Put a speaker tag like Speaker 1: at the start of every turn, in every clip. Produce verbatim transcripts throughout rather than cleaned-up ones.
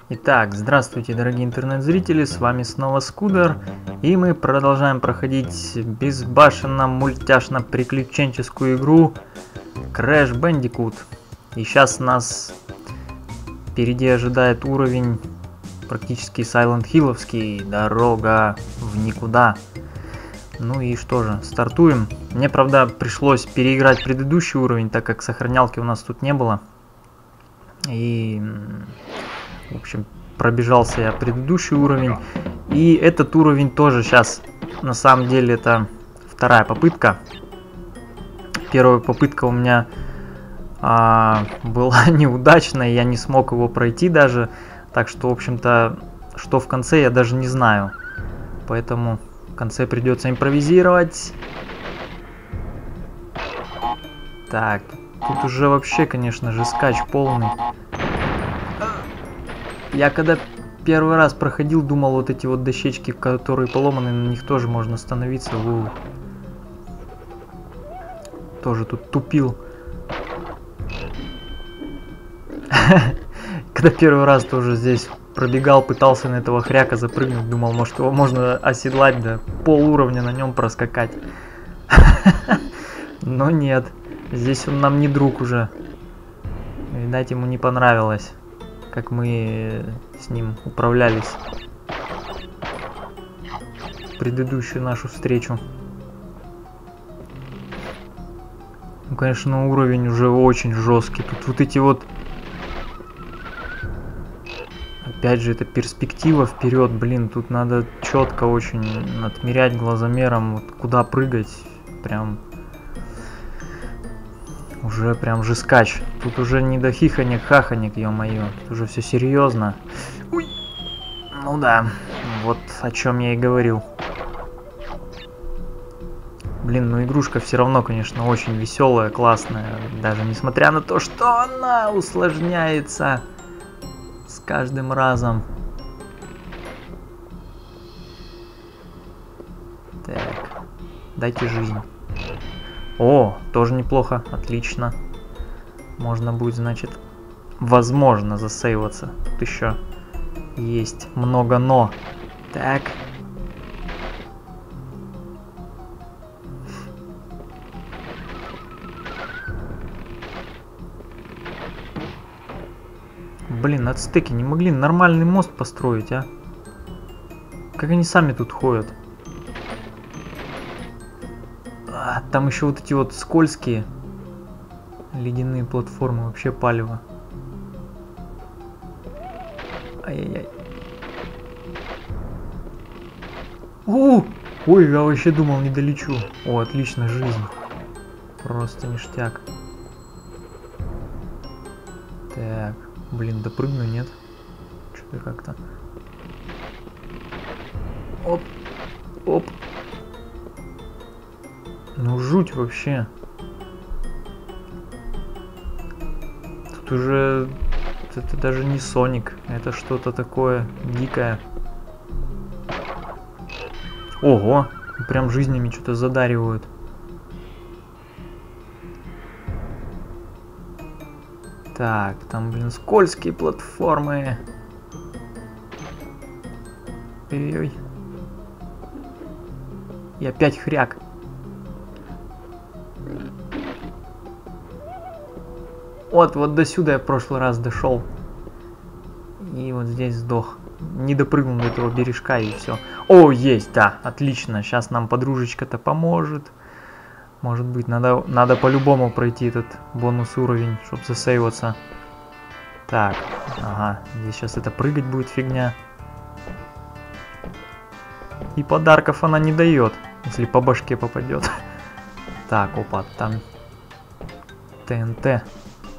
Speaker 1: Итак, здравствуйте, дорогие интернет-зрители, с вами снова Скудер, и мы продолжаем проходить безбашенно-мультяшно-приключенческую игру Crash Bandicoot. И сейчас нас впереди ожидает уровень практически Silent Hill'овский, дорога в никуда. Ну и что же, стартуем. Мне, правда, пришлось переиграть предыдущий уровень, так как сохранялки у нас тут не было. И... В общем, пробежался я предыдущий уровень. И этот уровень тоже сейчас, на самом деле, это вторая попытка. Первая попытка у меня а, была неудачная, я не смог его пройти даже. Так что, в общем-то, что в конце, я даже не знаю. Поэтому в конце придется импровизировать. Так, тут уже вообще, конечно же, скач полный. Я когда первый раз проходил, думал, вот эти вот дощечки, которые поломаны, на них тоже можно остановиться. У. Тоже тут тупил. Когда первый раз тоже здесь пробегал, пытался на этого хряка запрыгнуть, думал, может его можно оседлать, да пол уровня на нем проскакать. Но нет, здесь он нам не друг уже. Видать, ему не понравилось, как мы с ним управлялись в предыдущую нашу встречу. Ну, конечно, уровень уже очень жесткий. Тут вот эти вот... Опять же, это перспектива вперед. Блин, тут надо четко очень отмерять глазомером, вот куда прыгать. Прям... Уже прям жескач. Тут уже не до хихонек, хахонек, ё-моё. Тут уже все серьезно. Ой. Ну да, вот о чем я и говорил. Блин, ну игрушка все равно, конечно, очень веселая, классная. Даже несмотря на то, что она усложняется с каждым разом. Так, дайте жизнь. О, тоже неплохо, отлично. Можно будет, значит, возможно, засейваться. Тут еще есть много но. Так. Блин, ацтеки не могли нормальный мост построить, а? Как они сами тут ходят? А, там еще вот эти вот скользкие ледяные платформы, вообще палево. Ай-яй-яй. У, ой, я вообще думал, не долечу. О, отлично, жизнь. Просто ништяк. Так, блин, допрыгну, нет? Что-то как-то. Оп, оп. Ну жуть вообще. Тут уже это даже не Соник, это что-то такое дикое. Ого, прям жизнями что-то задаривают. Так, там, блин, скользкие платформы. Ой-ой. И опять хряк. Вот, вот до сюда я в прошлый раз дошел. И вот здесь сдох. Не допрыгнул до этого бережка и все. О, есть, да, отлично. Сейчас нам подружечка-то поможет. Может быть, надо, надо по-любому пройти этот бонус уровень, чтобы засейваться. Так, ага, здесь сейчас это прыгать будет фигня. И подарков она не дает, если по башке попадет. Так, опа, там ТНТ.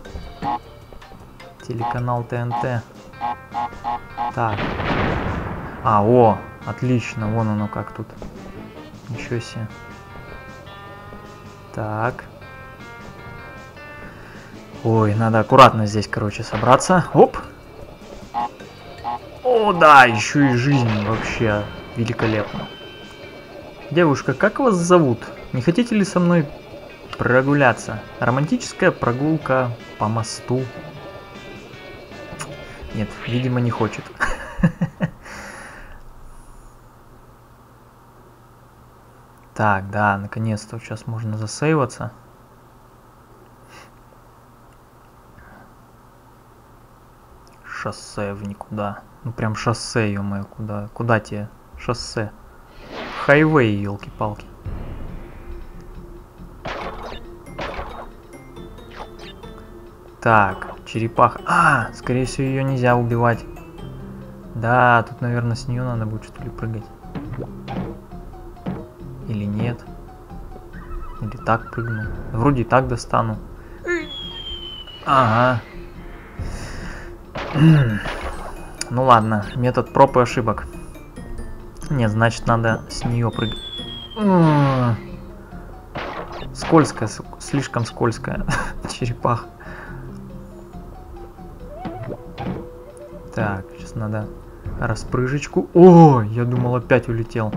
Speaker 1: Телеканал ТНТ. Так. А, о, отлично, вон оно как тут. Ничего себе. Так. Ой, надо аккуратно здесь, короче, собраться. Оп. О, да, еще и жизнь вообще великолепно. Девушка, как вас зовут? Не хотите ли со мной прогуляться? Романтическая прогулка по мосту. Нет, видимо, не хочет. Так, да, наконец-то сейчас можно засейваться. Шоссе в никуда. Ну прям шоссе, ё-моё, куда? Куда тебе шоссе? Хайвей, елки-палки. Так, черепаха. А, скорее всего, ее нельзя убивать. Да, тут, наверное, с нее надо будет, что ли, прыгать. Или нет? Или так прыгну? Вроде и так достану. Ага. Ну ладно, метод проб и ошибок. Нет, значит, надо с нее прыгать. Скользкая, слишком скользкая черепаха. Так, сейчас надо распрыжечку. О, я думал, опять улетел.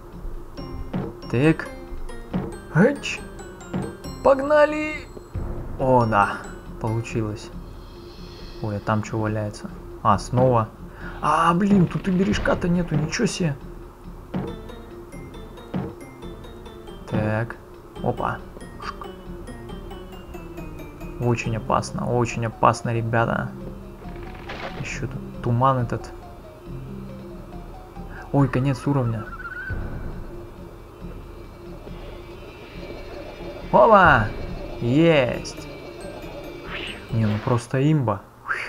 Speaker 1: Так. Эч. Погнали. О, да, получилось. Ой, а там что валяется? А, снова. А, блин, тут и бережка-то нету, ничего себе. Так. Опа. Очень опасно, очень опасно, ребята. Еще тут туман этот. Ой, конец уровня. Опа! Есть! Не, ну просто имба.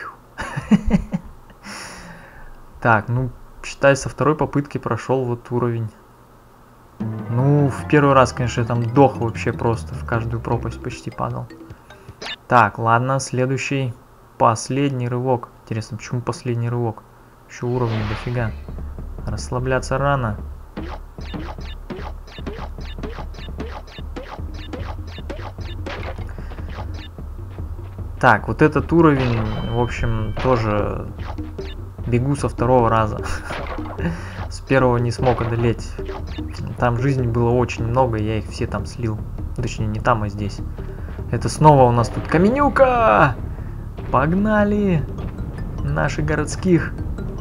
Speaker 1: Так, ну, считай, со второй попытки прошел вот уровень. Ну, в первый раз, конечно, я там дох вообще просто, в каждую пропасть почти падал. Так, ладно, следующий, последний рывок. Интересно, почему последний рывок? Еще уровня дофига. Расслабляться рано. Так, вот этот уровень, в общем, тоже бегу со второго раза. С первого не смог одолеть. Там жизни было очень много, я их все там слил. Точнее, не там, а здесь. Это снова у нас тут каменюка! Погнали! Наших городских.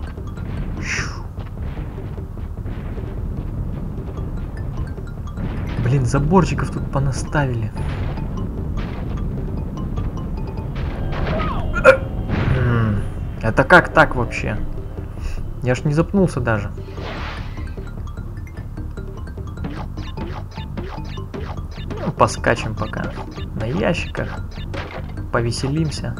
Speaker 1: Блин, заборчиков тут понаставили. Это как так вообще? Я ж не запнулся даже. Ну, поскачем пока на ящиках. Повеселимся.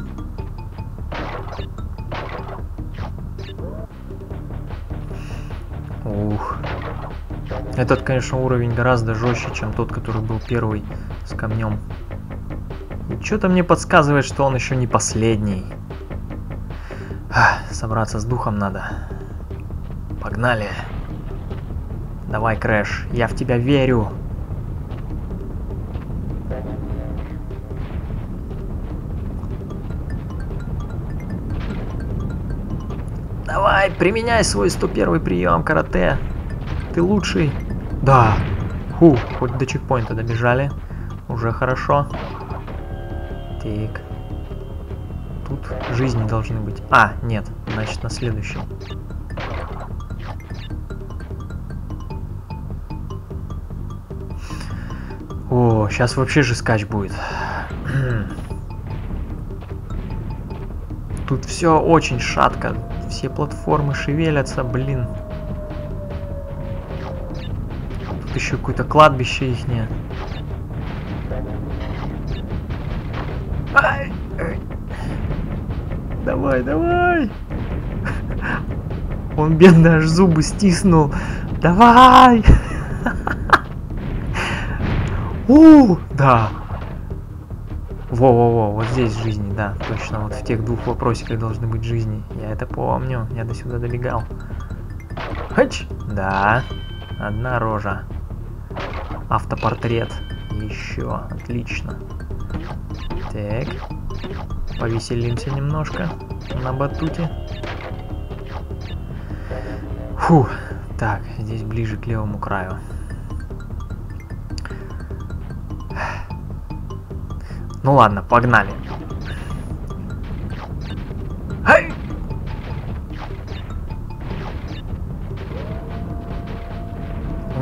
Speaker 1: Ух. Этот, конечно, уровень гораздо жестче, чем тот, который был первый с камнем. И что-то мне подсказывает, что он еще не последний. Собраться с духом надо. Погнали. Давай, Крэш, я в тебя верю. Давай, применяй свой сто первый прием карате. Ты лучший. Да. Фу, хоть до чекпоинта добежали. Уже хорошо. Так. Тут жизни должны быть. А, нет, значит на следующем. О, сейчас вообще же скач будет. Тут все очень шатко. Все платформы шевелятся, блин. Тут еще какое-то кладбище ихнее. Ай! Давай, давай! Он бедный аж зубы стиснул. Давай! У, да. Во-во-во, вот здесь жизни, да, точно. Вот в тех двух вопросиках должны быть жизни. Я это помню, я до сюда добегал. Хач! Да, одна рожа. Автопортрет. Еще, отлично. Так. Повеселимся немножко на батуте. Фу. Так, здесь ближе к левому краю. Ну ладно, погнали. Хай!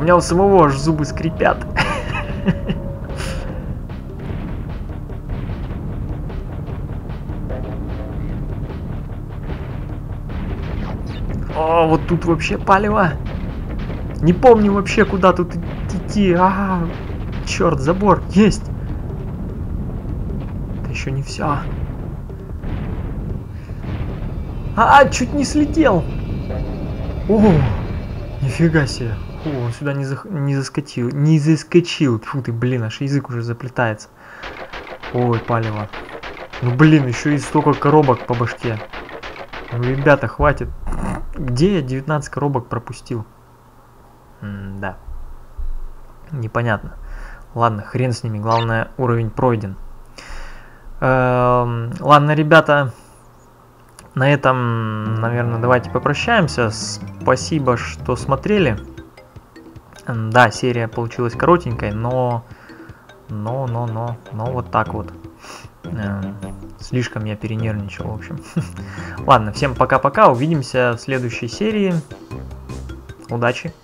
Speaker 1: меня у самого аж зубы скрипят. О, вот тут вообще палево. Не помню вообще, куда тут идти. Ага, черт, забор есть. Это еще не все. А, чуть не слетел. О, нифига себе. О, он сюда не, за... не заскочил. Не заскочил. Фу ты, блин, аж язык уже заплетается. Ой, палево. Ну, блин, еще и столько коробок по башке. Ну, ребята, хватит. Где я девятнадцать коробок пропустил? М да. Непонятно. Ладно, хрен с ними. Главное, уровень пройден. Эм, ладно, ребята. На этом, наверное, давайте попрощаемся. Спасибо, что смотрели. Да, серия получилась коротенькой, но... Но, но, но, но вот так вот. Эм, слишком я перенервничал, в общем. Ладно, всем пока-пока. Увидимся в следующей серии. Удачи!